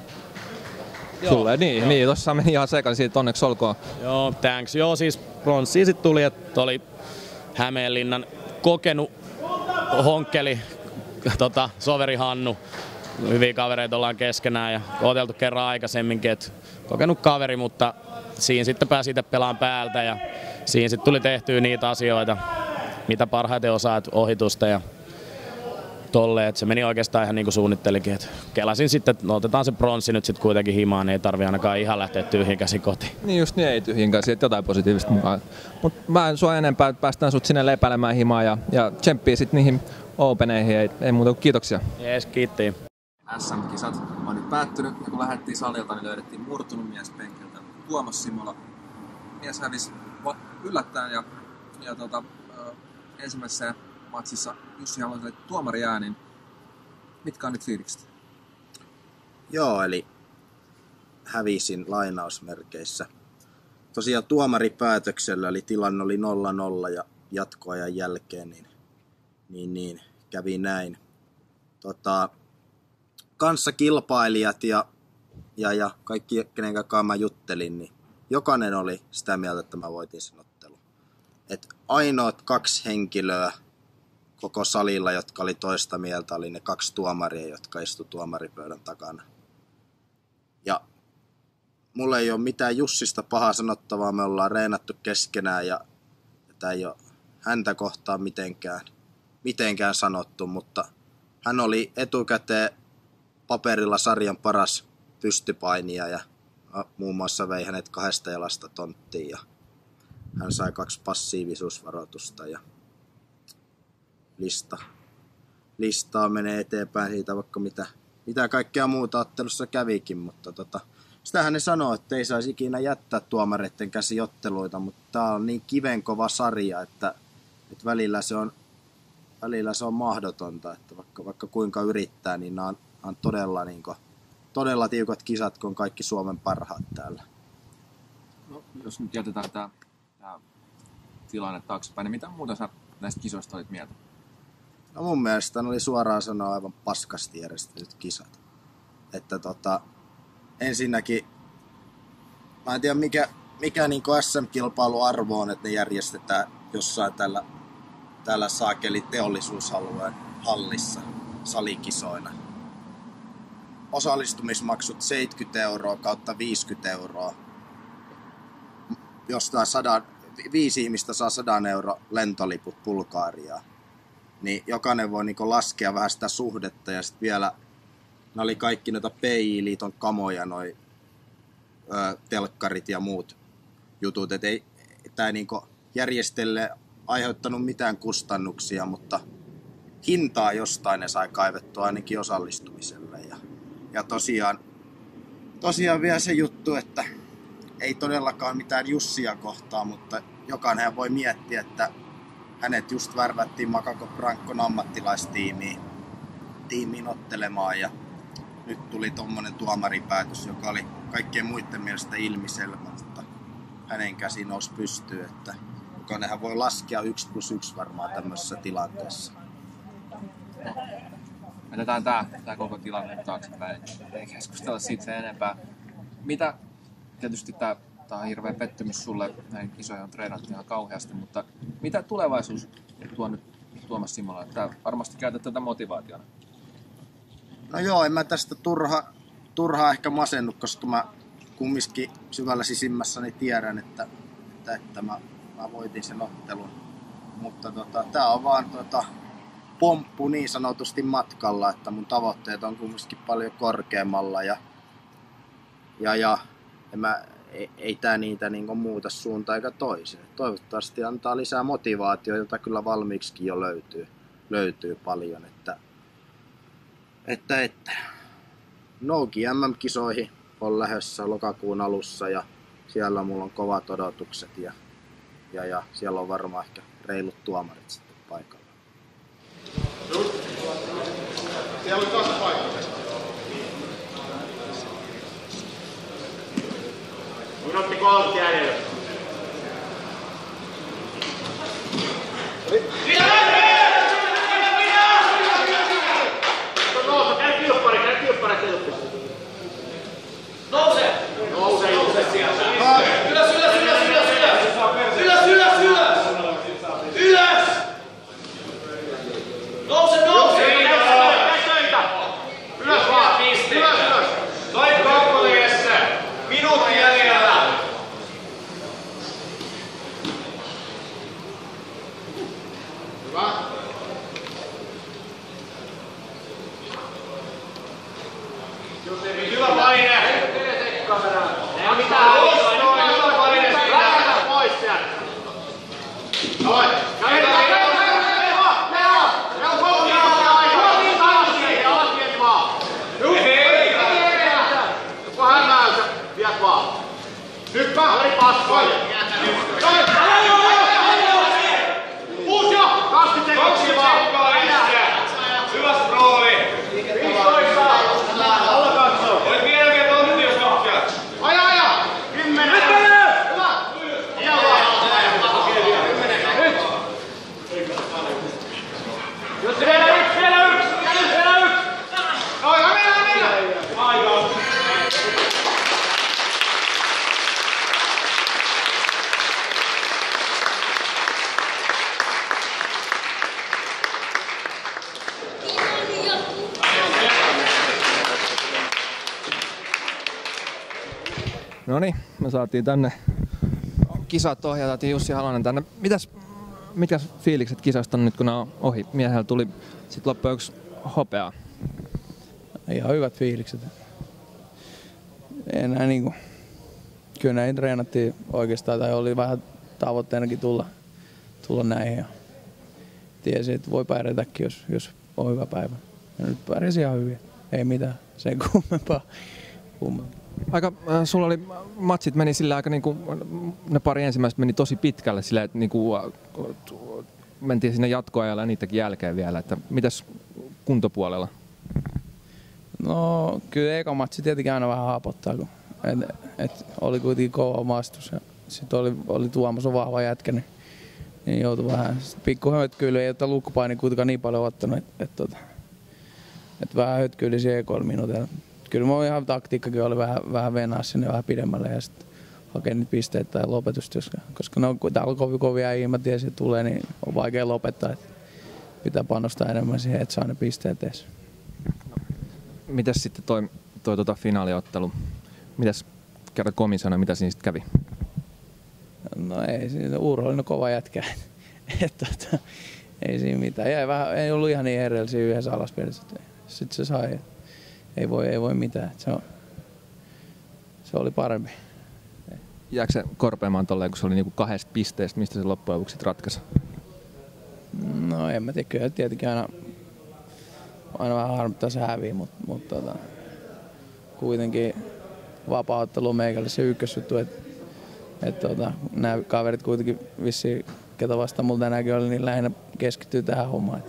sulle. Niin, tossa meni ihan sekan siitä, onneksi olkoon. Joo, thanks. Joo, siis pronssia sit tuli, että oli Hämeenlinnan kokenut honkkeli, Soveri Hannu. Hyviä kavereita ollaan keskenään ja oteltu kerran aikaisemminkin, että kokenut kaveri, mutta siinä sitten pääsi itse pelaan päältä ja siinä sitten tuli tehtyä niitä asioita, mitä parhaiten osaat ohitusta ja tolleen, että se meni oikeastaan ihan niin kuin suunnittelikin, että kelasin sitten, että otetaan se pronssi nyt sitten kuitenkin himaan, niin ei tarvi ainakaan ihan lähteä tyhjin käsin kotiin. Niin just niin, ei tyhjin käsin, että jotain positiivista mukaan. Mutta mä en sua enempää, että päästään sut sinne lepäilemään himaan ja tsemppii sitten niihin openeihin, ei muuta kuin kiitoksia. Jees, kiitti. SM-kisat on nyt päättynyt ja kun lähdettiin salilta, niin löydettiin murtunut mies penkiltä Tuomas Simola. Mies hävisi yllättäen ja ensimmäisessä matsissa Jussi Haloiselle tuomariäänin. Mitkä on nyt fiilikset? Joo, eli hävisin lainausmerkeissä. Tosiaan tuomaripäätöksellä, eli tilanne oli 0-0 ja jatkoajan jälkeen, niin kävi näin. Kanssakilpailijat ja kaikki, kenen kanssa mä juttelin, niin jokainen oli sitä mieltä, että mä voitin sen ottelun. Et ainoat 2 henkilöä koko salilla, jotka oli toista mieltä, oli ne 2 tuomaria, jotka istu tuomaripöydän takana. Ja mulla ei ole mitään Jussista pahaa sanottavaa, me ollaan reenattu keskenään ja tää ei ole häntä kohtaan mitenkään sanottu, mutta hän oli etukäteen paperilla sarjan paras pystypainija ja muun muassa vei hänet 2 jalasta tonttiin. Ja hän sai 2 passiivisuusvaroitusta ja listaa menee eteenpäin siitä vaikka mitä kaikkea muuta ottelussa kävikin, mutta sitähän ne sanoo, että ei saisi ikinä jättää tuomareiden käsiotteluita, mutta tää on niin kivenkova sarja, että välillä se on mahdotonta, että vaikka kuinka yrittää, niin nämä on todella tiukat kisat, kun on kaikki Suomen parhaat täällä. No, jos nyt jätetään tämä tilanne taaksepäin, niin mitä muuta sä näistä kisoista olit mieltä? No mun mielestä ne oli suoraan sanoa aivan paskasti järjestetyt kisat. Että ensinnäkin, mä en tiedä mikä niin SM-kilpailuarvo on, että ne järjestetään jossain täällä saakeli teollisuusalueen hallissa salikisoina. Osallistumismaksut 70 € kautta 50 €. Jostain 5 ihmistä saa 100 € lentoliput Bulgariaan. Niin jokainen voi niinku laskea vähän sitä suhdetta ja sitten vielä ne oli kaikki noita PJ-liiton kamoja, noi telkkarit ja muut jutut. Et ei niinku järjestelle aiheuttanut mitään kustannuksia, mutta hintaa jostain ne sai kaivettua ainakin osallistumiselle. Ja tosiaan vielä se juttu, että ei todellakaan mitään Jussia kohtaa, mutta jokainen voi miettiä, että hänet just värvättiin Makako Brankon ammattilaistiimiin ottelemaan ja nyt tuli tommonen tuomaripäätös, joka oli kaikkien muiden mielestä ilmiselvä, mutta hänen käsi nousi pystyyn, että jokainenhan voi laskea 1+1 varmaan tämmöisessä tilanteessa. Jätetään tää koko tilanne taaksepäin, ei keskustella siitä sen enempää. Mitä, tietysti tää on hirveä pettymys sulle, näin kisoja on treenattu ihan kauheasti, mutta mitä tulevaisuus tuo nyt Tuomas Simola? Tää varmasti käytät tätä motivaationa. No joo, en mä tästä turhaa ehkä masennu, koska mä kumminkin syvällä sisimmässäni tiedän, että mä voitin sen ottelun. Mutta tää on vaan pomppu niin sanotusti matkalla, että mun tavoitteet on kumminkin paljon korkeammalla ja ei tää niitä niinku muuta suuntaan eikä toisin. Toivottavasti antaa lisää motivaatiota, jota kyllä valmiiksikin jo löytyy paljon. Että Nouki MM-kisoihin on lähdössä lokakuun alussa ja siellä mulla on kovat odotukset ja siellä on varmaan ehkä reilut tuomarit sitten paikalla. Siellä on taas paikka. Minuutti 3 jäljellä. Nouse sieltä. Ylös! Nouse! Ylös vaan! Ylös! Toi kappaleessa! Minuutti jäljellä! Hyvä. Hyvä paine! Ei mitään hyvä paine! Lähdetään pois sieltä! Noin! Nyt kahri paskoi! Puus jo! 20 sekuntia vaan! Hyvä sprooli! 15! Alla katsoo! Olet vielä tontti jos nokkia! Aja! 10! Nyt menee! Hyvä! Ihan vaan! 10! Nyt! Nyt vielä yksi! Noin, mennä! Aika! Noniin, me saatiin tänne kisat ohjata, Jussi Halonen tänne. Mitkä fiilikset kisasta on nyt, kun nämä on ohi? Miehellä tuli sitten loppujen yksi hopeaa. Ihan hyvät fiilikset. Enää niinku, kyllä näin treenattiin oikeastaan, tai oli vähän tavoitteenakin tulla näihin. Ja tiesin, että voi pärjätäkin, jos on hyvä päivä. Ja nyt pärjäsi ihan hyvin. Ei mitään, sen kummempaa. Sulla oli, matsit meni sillä aika niinku, ne pari ensimmäistä meni tosi pitkälle sillä, että niinku, mentiin sinne jatkoajalla ja niitäkin jälkeen vielä, että mitäs kuntopuolella? No kyllä eka matsi tietenkin aina vähän haapottaa, kun oli kuitenkin kova vastus ja sitten oli Tuomas on vahva jätkä, niin joutui vähän pikku hötkyily, ei ole lukkopaini kuitenkaan niin paljon ottanut, että vähän hötkyilisi ekoilla minuutilla. Kyllä mä ihan taktiikkakin oli vähän venaa sinne vähän pidemmälle ja sitten hakea niitä pisteitä tai lopetusta, koska täällä on kovia äijä, mä tiesin, että tulee, niin on vaikea lopettaa. Että pitää panostaa enemmän siihen, että saa ne pisteet edes. Mitäs sitten toi finaaliottelu? Mitäs kerrot komissiona, mitä siinä sitten kävi? No ei siinä, Uuro oli kova jätkä. Ei siinä mitään. Ei ollut ihan niin herellisiä yhdessä alaspelissä. Sitten se sai. Ei voi mitään. Se oli parempi. Jääkö se korpeamaan tolleen, kun se oli niinku 2 pisteestä, mistä se loppujen lopuksi ratkaisi? No en mä tiedä, kyllä tietenkin aina vähän harmittaa se häviä, mutta kuitenkin vapaa-ottelu meikälle se ykkösjuttu, että nämä kaverit kuitenkin vissiin, ketä vastaan mulla tänäänkin oli, niin lähinnä keskittyy tähän hommaan.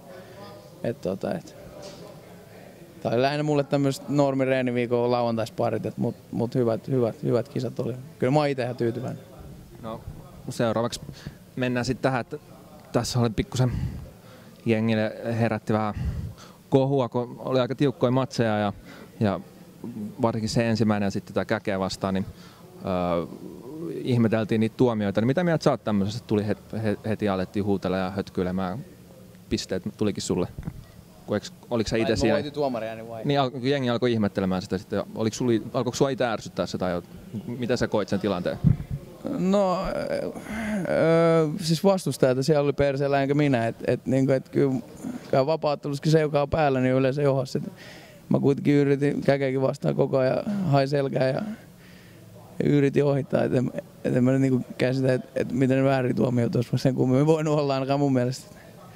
Tämä oli lähinnä mulle tämmöiset normireeniviikon lauantaisparit, mutta hyvät kisat oli. Kyllä mä oon itse ihan tyytyväinen. No, seuraavaksi mennään sitten tähän, että tässä oli pikkusen jengille herätti vähän kohua, kun oli aika tiukkoja matseja ja varsinkin se ensimmäinen ja sitten tämä Käkeä vastaan, niin ihmeteltiin niitä tuomioita. Niin mitä mieltä sä oot tämmöisestä? Tuli heti alettiin huutella ja hötkyilemään, pisteet tulikin sulle. Oliko sä itse siinä? Voitin tuomariääni vai? Niin, jengi alkoi ihmettelemään sitä sitten. Alkoiko sua itse ärsyttää se tai mitä sä koit sen tilanteen? No, siis vastustajat siellä oli perseellä enkä minä. Et kyllä vapaa-ottelussakin se, joka on päällä, niin yleensä johos. Mä kuitenkin yritin Käkeäkin vastaan koko ajan, hain selkää ja yritin ohittaa. En mä nyt käsitä, että miten ne väärin tuomioit olisi sen kummemmin voinut olla ainakaan mun mielestä.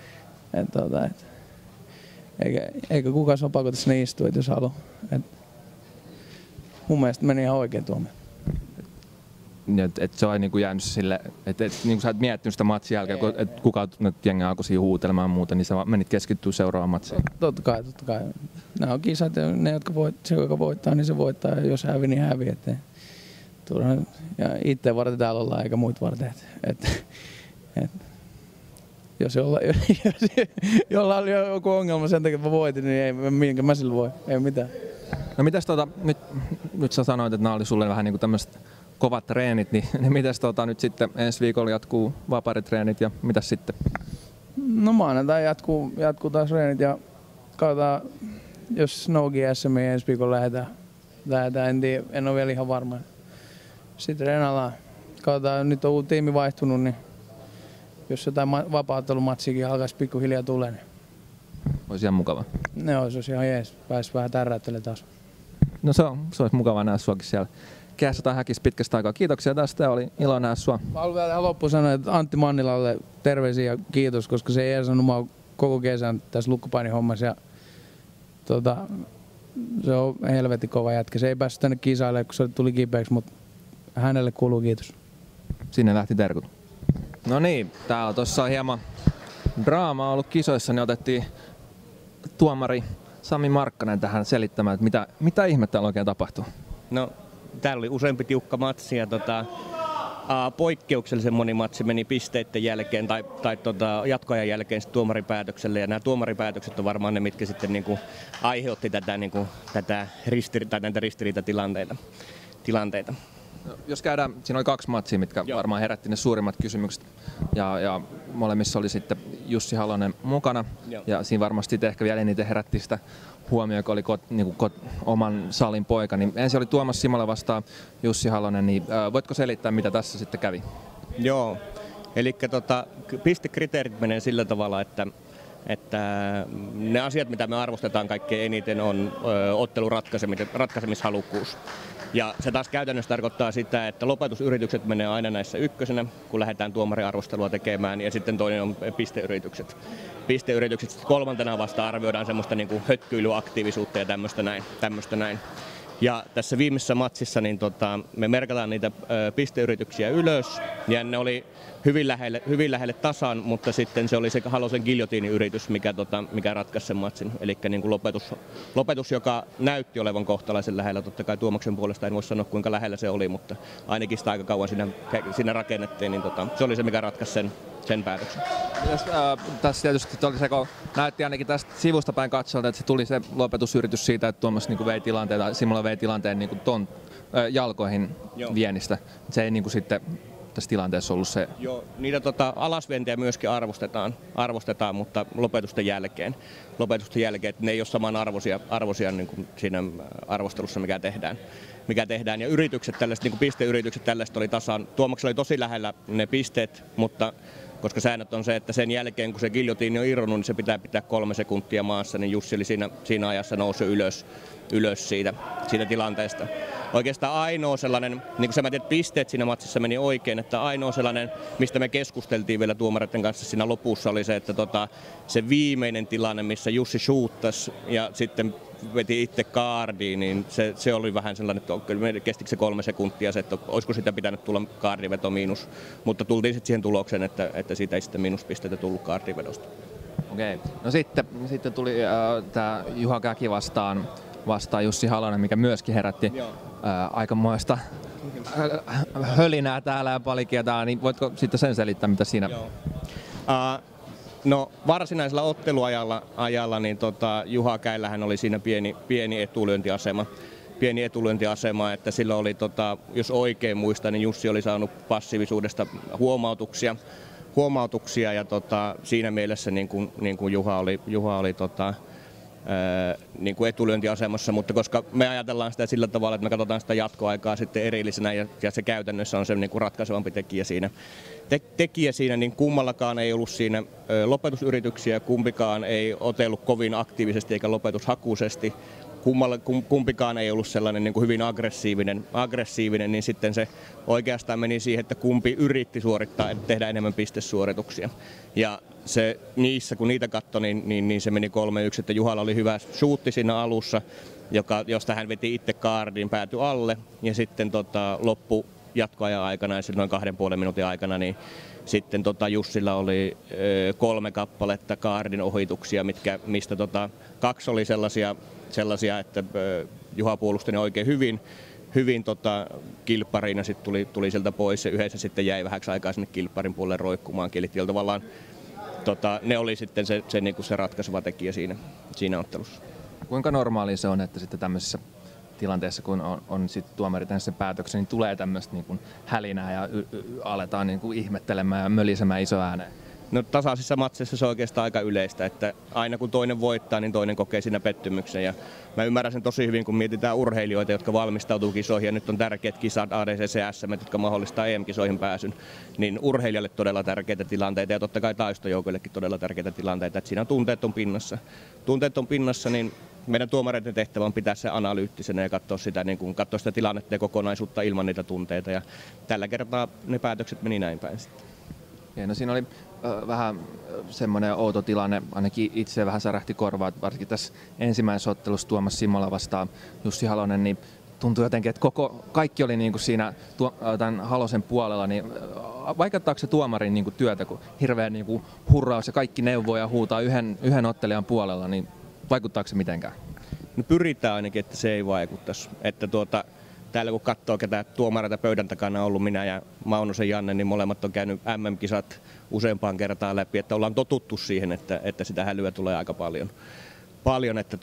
Eikä kukaan saa pakota sinne istua, jos haluaa. Mun mielestä meni ihan oikein tuomio. Et se on niinku jäänyt sille, että niinku sä et miettinyt sitä matsin jälkeen, että kuka jengi alkoi siihen huutelemaan muuta, niin sä menit keskittyä seuraavaan matsiin. Totta kai. Nämä on kisat ja ne, se joka voittaa, niin se voittaa. Ja jos hävi, niin hävi. Ja itse varten täällä ollaan, eikä muita varten. Jos jollain oli joku ongelma sen takia, että mä voitin, niin ei minkä mä sillä voi. Ei mitään. No mitäs nyt sä sanoit, että nämä oli sulle vähän niinku tämmöiset kovat treenit, niin mitäs nyt sitten ensi viikolla jatkuu vaparitreenit ja mitäs sitten? No maanantai jatkuu taas treenit ja katsotaan, jos Snowgi SM ensi viikolla lähdetään, en tiedä, en ole vielä ihan varma. Sitten treenaillaan. Katsotaan, nyt on uusi tiimi vaihtunut, niin jos jotain vapaa-ottelumatsiakin alkaisi pikkuhiljaa tulee, niin olisi ihan mukava. Ne olisi ihan jees. Pääsi vähän tärräyttelemään taas. No se olisi mukava nähdä suakin siellä käässä tai häkissä pitkästä aikaa. Kiitoksia tästä, oli ilo nähdä sua. Mä haluan vielä tähän loppuun sanoa, että Antti Mannilalle terveisiä ja kiitos, koska se ei jeesannut mua koko kesän tässä lukkopainihommassa. Ja se on helvetin kova jätkä. Se ei päässyt tänne kisailemaan, kun se tuli kipeäksi, mutta hänelle kuuluu kiitos. Sinne lähti terkut. No niin, täällä tuossa on hieman draamaa ollut kisoissa, niin otettiin tuomari Sami Markkanen tähän selittämään, että mitä ihmettä täällä oikein tapahtuu. No, täällä oli useampi tiukka matsi ja poikkeuksellisen moni matsi meni pisteiden jälkeen tai jatkoajan jälkeen tuomaripäätökselle ja nämä tuomaripäätökset on varmaan ne, mitkä sitten niinku aiheutti näitä ristiriitatilanteita. No, jos käydään, siinä oli 2 matsia, mitkä varmaan herätti ne suurimmat kysymykset ja molemmissa oli sitten Jussi Halonen mukana. Ja siinä varmasti ehkä vielä eniten herätti sitä huomioon, kun oli oman salin poika. Niin ensin oli Tuomas Simola vastaan Jussi Halonen, niin voitko selittää, mitä tässä sitten kävi? Joo, eli pistekriteerit menee sillä tavalla, että että ne asiat, mitä me arvostetaan kaikkein eniten, on ottelun ratkaisemishalukkuus. Ja se taas käytännössä tarkoittaa sitä, että lopetusyritykset menee aina näissä ykkösenä, kun lähdetään tuomariarvostelua tekemään, ja sitten toinen on pisteyritykset. Pisteyritykset kolmantena vasta arvioidaan semmoista niin kuin hötkyilyaktiivisuutta ja tämmöistä näin. Ja tässä viimeisessä matsissa niin me merkataan niitä pisteyrityksiä ylös, ja ne oli hyvin lähelle tasan, mutta sitten se oli se Halosen giljotiiniyritys, mikä ratkaisi sen matsin. Eli niin kuin lopetus, joka näytti olevan kohtalaisen lähellä. Totta kai Tuomaksen puolesta en voi sanoa, kuinka lähellä se oli, mutta ainakin sitä aika kauan siinä rakennettiin, niin se oli se, mikä ratkaisi sen päätöksen. Tässä tietysti oli se, kun näytti ainakin tästä sivusta päin katsoa, että se tuli se lopetusyritys siitä, että Tuomas niin vei tilanteen, Simola vei tilanteen niin kuin jalkoihin viennistä. Se ei niin kuin sitten tässä tilanteessa ollut se. Joo, niitä alasvientiä myöskin arvostetaan, mutta lopetusten jälkeen, että ne ei ole samanarvoisia niin kuin siinä arvostelussa, mikä tehdään. Ja yritykset, tällaiset niin kuin pisteyritykset, tällaiset oli tasaan. Tuomaksella oli tosi lähellä ne pisteet, mutta koska säännöt on se, että sen jälkeen kun se giljotiini on irronnut, niin se pitää 3 sekuntia maassa, niin Jussi oli siinä ajassa nousi ylös siitä tilanteesta. Oikeastaan ainoa sellainen, niin kuin sä tiedät, pisteet siinä matsissa meni oikein, että ainoa sellainen, mistä me keskusteltiin vielä tuomareiden kanssa siinä lopussa, oli se, että se viimeinen tilanne, missä Jussi shootasi ja sitten veti itse kaardiin, niin se oli vähän sellainen, että kestikö se 3 sekuntia se, että olisiko sitä pitänyt tulla kaardiveto miinus, mutta tultiin sitten siihen tulokseen, että siitä ei sitten miinuspisteitä tullut kaardivedosta. Okei, no sitten tuli tämä Juha Käki vastaan Jussi Halonen, mikä myöskin herätti aikamoista hölinää täällä ja palikiaa, niin voitko sitten sen selittää, mitä siinä? No varsinaisella otteluajalla niin Juha Käillähän oli siinä pieni etulyöntiasema, että sillä oli, jos oikein muistan, niin Jussi oli saanut passiivisuudesta huomautuksia ja siinä mielessä niin kuin Juha oli niin kuin etulyöntiasemassa, mutta koska me ajatellaan sitä sillä tavalla, että me katsotaan sitä jatkoaikaa sitten erillisenä ja se käytännössä on se niin kuin ratkaisevampi tekijä siinä, niin kummallakaan ei ollut siinä lopetusyrityksiä, kumpikaan ei otellut kovin aktiivisesti eikä lopetushakuisesti. Kumpikaan ei ollut sellainen niin kuin hyvin aggressiivinen, niin sitten se oikeastaan meni siihen, että kumpi yritti suorittaa, että tehdä enemmän pistesuorituksia. Ja se niissä, kun niitä katsoi, niin se meni 3-1, että Juhalla oli hyvä shootti siinä alussa, josta hän veti itse kaardin, päätyi alle, ja sitten loppu jatkoajan aikana, ja noin 2,5 minuutin aikana, niin sitten Jussilla oli 3 kappaletta kaardin ohituksia, mistä 2 oli sellaisia, että Juha puolusti ne oikein hyvin kilppariin ja sitten tuli sieltä pois ja yhdessä sitten jäi vähäksi aikaa sinne kilpparin puolelle roikkumaan. Eli tavallaan ne oli sitten se, niin kuin se ratkaiseva tekijä siinä ottelussa. Kuinka normaali se on, että sitten tämmöisessä tilanteessa, kun on sitten tuomari tehnyt sen päätöksen, niin tulee tämmöistä niin kuin hälinää ja aletaan niin kuin ihmettelemään ja mölisemään iso ääneen? No tasaisissa matseissa se on oikeastaan aika yleistä, että aina kun toinen voittaa, niin toinen kokee siinä pettymyksen. Ja mä ymmärrän sen tosi hyvin, kun mietitään urheilijoita, jotka valmistautuu kisoihin, ja nyt on tärkeät kisat ADCC-SM, jotka mahdollistaa EM-kisoihin pääsyn, niin urheilijalle todella tärkeitä tilanteita, ja totta kai taistojoukoillekin todella tärkeitä tilanteita, että siinä tunteet on pinnassa, niin meidän tuomareiden tehtävä on pitää se analyyttisenä ja katsoa sitä tilannetta ja kokonaisuutta ilman niitä tunteita, ja tällä kertaa ne päätökset meni näin päin sitten. No siinä oli vähän semmoinen outo tilanne, ainakin itse vähän särähti korvaan, varsinkin tässä ensimmäisessä ottelussa Tuomas Simola vastaan Jussi Halonen, niin tuntui jotenkin, että kaikki oli niin kuin siinä tämän Halosen puolella, niin vaikuttaako se tuomarin niin kuin työtä, kun hirveä niin kuin hurraus ja kaikki neuvoo ja huutaa yhden ottelijan puolella, niin vaikuttaako se mitenkään? No pyritään ainakin, että se ei vaikuttaisi. Että täällä kun katsoo, ketä tuomareita pöydän takana on ollut minä ja Maunosen Janne, niin molemmat on käynyt MM-kisat useampaan kertaan läpi, että ollaan totuttu siihen, että sitä hälyä tulee aika paljon että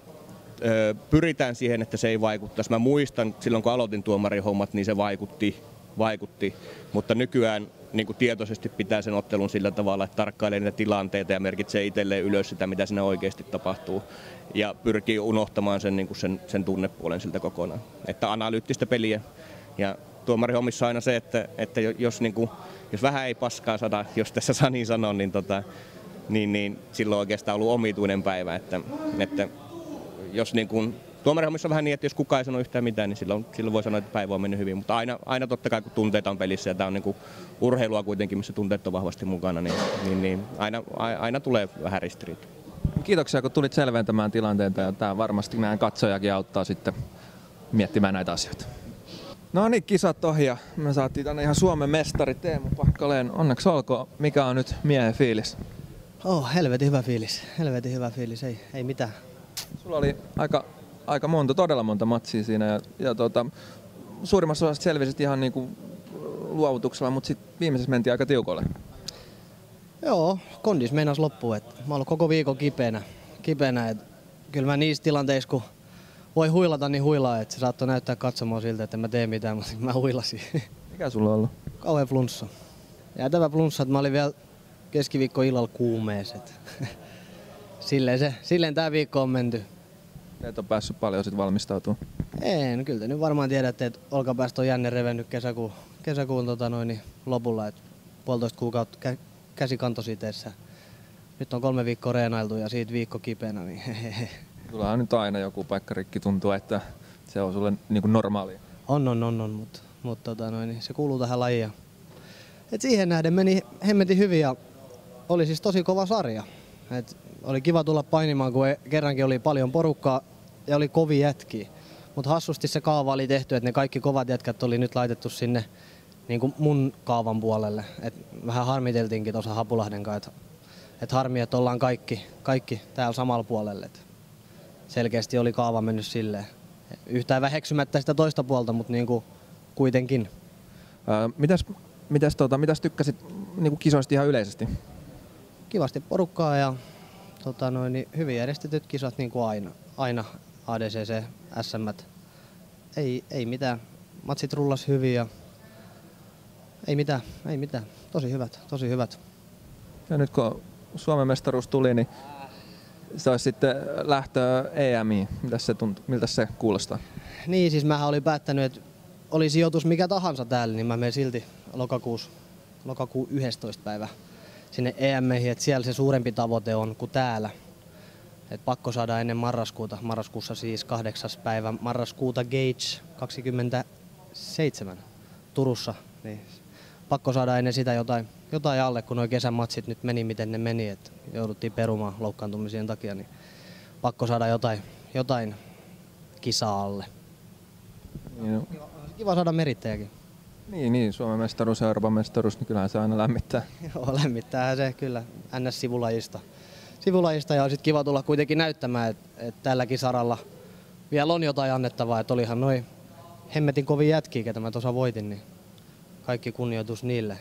pyritään siihen, että se ei vaikuttaisi. Mä muistan, silloin kun aloitin tuomarihommat, niin se vaikutti, mutta nykyään niin kuin tietoisesti pitää sen ottelun sillä tavalla, että tarkkailee niitä tilanteita ja merkitsee itselleen ylös sitä, mitä siinä oikeasti tapahtuu. Ja pyrkii unohtamaan sen tunnepuolen siltä kokonaan. Että analyyttistä peliä. Ja tuomarihommissa on aina se, että jos vähän ei paskaa sada, jos tässä saa niin sanoa, niin niin silloin on oikeastaan ollut omituinen päivä. Että jos niin kuin tuomarihommissa on vähän niin, että jos kukaan ei sano yhtään mitään, niin silloin voi sanoa, että päivä on mennyt hyvin. Mutta aina totta kai, kun tunteita on pelissä, ja tämä on niin kuin urheilua kuitenkin, missä tunteet on vahvasti mukana, niin aina tulee vähän ristiriita. Kiitoksia, kun tulit selventämään tilanteita, ja tämä varmasti meidän katsojakin auttaa sitten miettimään näitä asioita. No niin, kisat ohi ja me saatiin tänne ihan Suomen mestari Teemu Pakkaleen. Onneksi olkoon. Mikä on nyt miehen fiilis? Helvetin hyvä fiilis. Helvetin hyvä fiilis. Ei mitään. Sulla oli aika monta, todella monta matsia siinä ja suurimmassa osassa selvisit ihan niinku luovutuksella, mutta sitten viimeisessä mentiin aika tiukolle. Joo, kondis meinas loppuun. Mä oon koko viikon kipeänä. Kyllä mä niissä tilanteissa, kun voi huilata, niin huilaa. Se saattoi näyttää katsomaan siltä, että en mä tee mitään, mutta mä huilasin. Mikä sulla on ollut? Kauhean flunssa. Jäätävä flunssa, että mä olin vielä keskiviikkoillalla kuumeessa. Silleen tää viikko on menty. Et on päässyt paljon sit valmistautumaan? Ei, kyllä te nyt varmaan tiedätte, että olkapäästä on jänne revennyt kesäkuun lopulla. 1,5 kuukautta käsikantositeessä. Nyt on 3 viikkoa reenailtu ja siitä viikko kipeänä. Niin Sulla on nyt aina joku paikkarikki, tuntuu, että se on sulle niin kuin normaalia. On, mutta se kuuluu tähän lajiin. Et siihen nähden meni hemmetin hyvin ja oli siis tosi kova sarja. Oli kiva tulla painimaan, kun kerrankin oli paljon porukkaa ja oli kovia jätkiä. Mutta hassusti se kaava oli tehty, että ne kaikki kovat jätkät oli nyt laitettu sinne niin kuin mun kaavan puolelle. Vähän harmiteltiinkin tuossa Hapulahden kanssa, että harmi, että ollaan kaikki täällä samalla puolelle. Selkeästi oli kaava mennyt silleen. Yhtään väheksymättä sitä toista puolta, mutta niin kuin kuitenkin. Mitäs tykkäsit niin kuin kisoista ihan yleisesti? Kivasti porukkaa ja hyvin järjestetyt kisat niin kuin aina ADCC, SM. Ei mitään. Matsit rullas hyvin ja ei mitään. Tosi hyvät. Ja nyt kun Suomen mestaruus tuli, niin se olisi sitten lähtö EM:iin. Miltä se kuulostaa? Niin, siis mähän olin päättänyt, että oli sijoitus mikä tahansa täällä, niin mä menen silti lokakuun 11. päivä sinne EM:iin, että siellä se suurempi tavoite on kuin täällä. Et pakko saada ennen marraskuuta. Marraskuussa siis 8. päivä marraskuuta Gage 27 Turussa. Niin pakko saada ennen sitä jotain alle, kun nuo kesämatsit nyt meni miten ne meni. Et jouduttiin perumaan loukkaantumisien takia, niin pakko saada jotain kisaa alle. Niin. Kiva saada merittäjäkin. Niin, Suomen mestaruus ja Euroopan mestaruus, niin kyllähän se aina lämmittää. Joo, lämmittäähän se kyllä NS-sivulajista. Ja on sitten kiva tulla kuitenkin näyttämään, että tälläkin saralla vielä on jotain annettavaa. Että olihan noi hemmetin kovin jätkiä, ketä mä tuossa voitin, niin kaikki kunnioitus niille.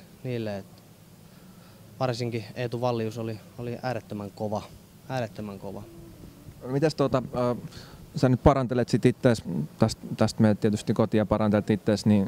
Varsinkin Eetu Vallius oli äärettömän kova. Mitäs sä nyt parantelet sit ittees, tästä menet tietysti kotiin ja parantelet ittees, niin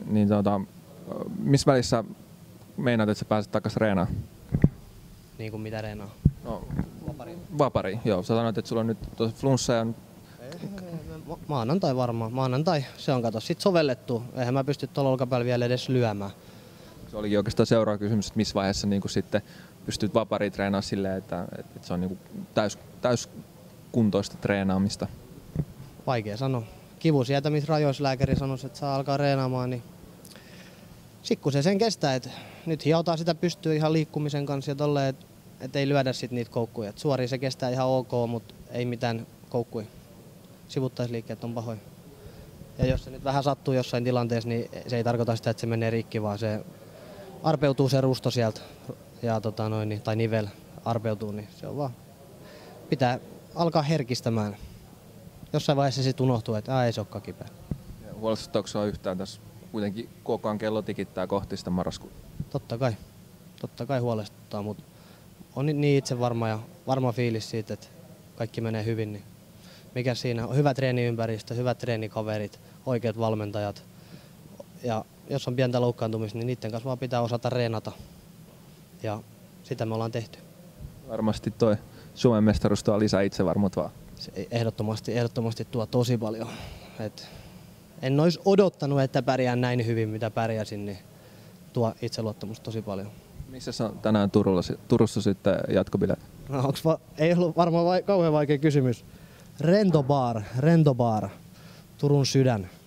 missä välissä meinaat, että sä pääset takaisin reenaan? Niin kuin mitä reenaa? No, vapari, joo. Sä sanoit, että sulla on nyt flunssa ja... Maanantai varmaan. Maanantai, se on sit sovellettu. Eihän mä pysty tuolla olkapäällä vielä edes lyömään. Se olikin oikeastaan seuraava kysymys, että missä vaiheessa niin sitten pystyt vaparia treenaamaan silleen, että se on niin täyskuntoista treenaamista? Vaikea sanoa. Kivusietämisrajoissa lääkäri sanoi, että saa alkaa reenaamaan, niin sikku se sen kestää. Nyt hiotaan sitä pystyy ihan liikkumisen kanssa ja tolleen, että ei lyödä sit niitä koukkuja. Suoria se kestää ihan ok, mutta ei mitään koukkuja. Sivuttaisliikkeet on pahoja. Ja jos se nyt vähän sattuu jossain tilanteessa, niin se ei tarkoita sitä, että se menee rikki, vaan se arpeutuu se rusto sieltä ja tai nivel arpeutuu, niin se on vaan. Pitää alkaa herkistämään. Jossain vaiheessa se unohtuu, että ei se olekaan kipeä. Huolestuttaako sinua yhtään tässä? Kuitenkin koko ajan kello tikittää kohti sitä marraskuuta. Totta kai huolestuttaa, mutta on niin itse varma fiilis siitä, että kaikki menee hyvin. Niin mikä siinä on? Hyvä treeniympäristö, hyvät treenikaverit, oikeat valmentajat. Ja jos on pientä loukkaantumista, niin niiden kanssa vaan pitää osata reenata. Ja sitä me ollaan tehty. Varmasti toi Suomen mestaruus tuo lisää itsevarmuutta vaan. Se ehdottomasti tuo tosi paljon. En olisi odottanut, että pärjään näin hyvin, mitä pärjäsin, niin tuo itseluottamusta tosi paljon. Missä on tänään Turussa sitten jatkobileet? No, ei ollut varmaan kauhean vaikea kysymys. Rentobar, Turun sydän.